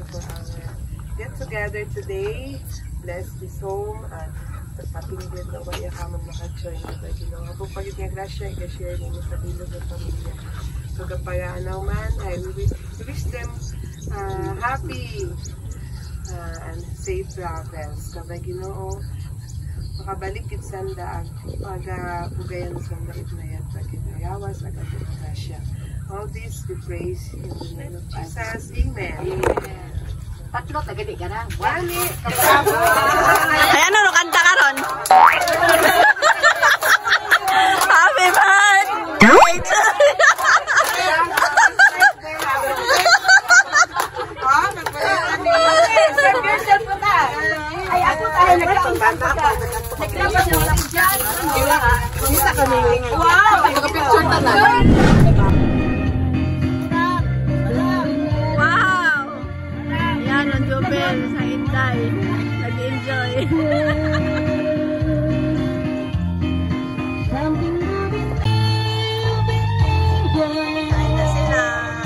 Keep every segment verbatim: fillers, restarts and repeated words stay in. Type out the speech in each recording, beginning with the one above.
for our get together today. Bless this home at kapinggit na waya ka mag-maka-join na ba, you know. Kung pagit nga grasya, i-share ninyo sa bilog ng pamilya. So kapag ano man, I wish, wish them uh, happy uh, and safe travels. Kapag ginoo, makabalik kit sanda ang pag-ugayan sa mait na yan, pag-inayawas, agad ng grasya. All this we praise in the name of Jesus. Amen. Amen. Tatlo, tagadi ka na. Wani! Ayan ano, kanta ka ron. Happy birthday to you! Ay, ako tayo nagkakabata ka. Nagrabat na walang dyan. Kumita kami. Wow! Nagka-picture na na. Sa Inday, nag-enjoy. Kain na sila.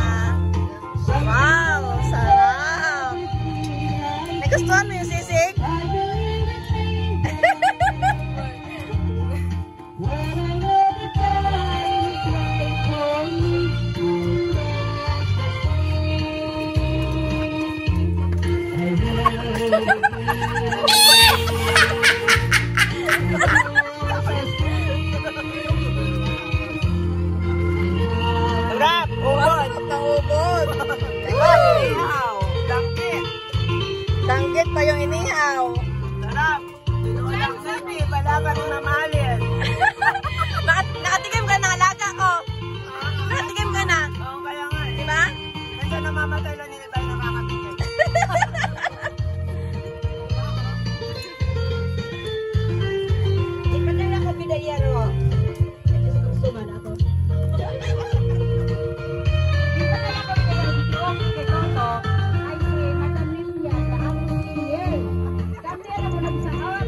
Wow, sarap. Nagustuhan mo yung sisig? Sarap! Ubod! Ubod! Inihaw! Dangkit! Danggit pa yung inihaw. Sarap! Walang sabi, palaban na malin. Nakatikim ka na, alaga ko. Nakatikim ka na. Oo, kaya nga eh. Diba? Kasi namamatay lang nila tayo nakakatikim. Ipadala ko bidayaro. Suman ako. Ipadala ko bidayaro dito. Kay Toto. Ay, si Madam Lilia. Daan mo siya. Kami alam mo nagsaot.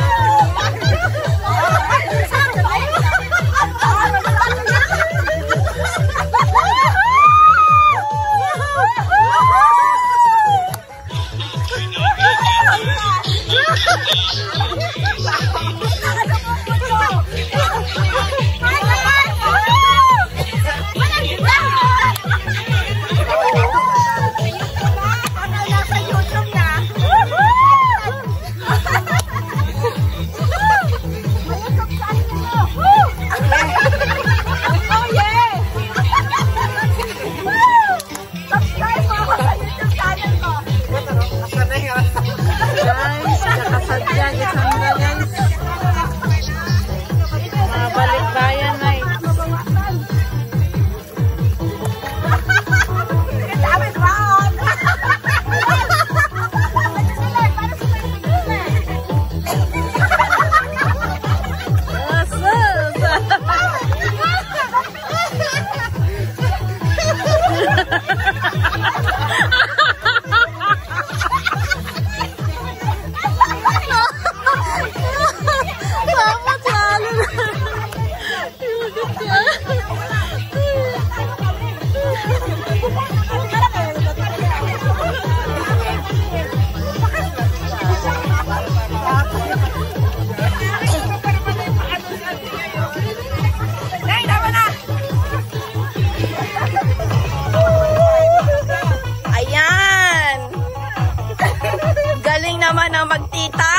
naman ang magtita.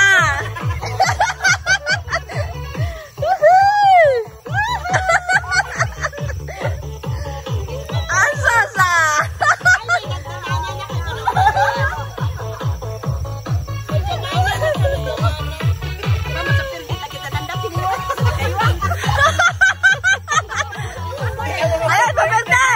Ang sasa. Ayan, paberte.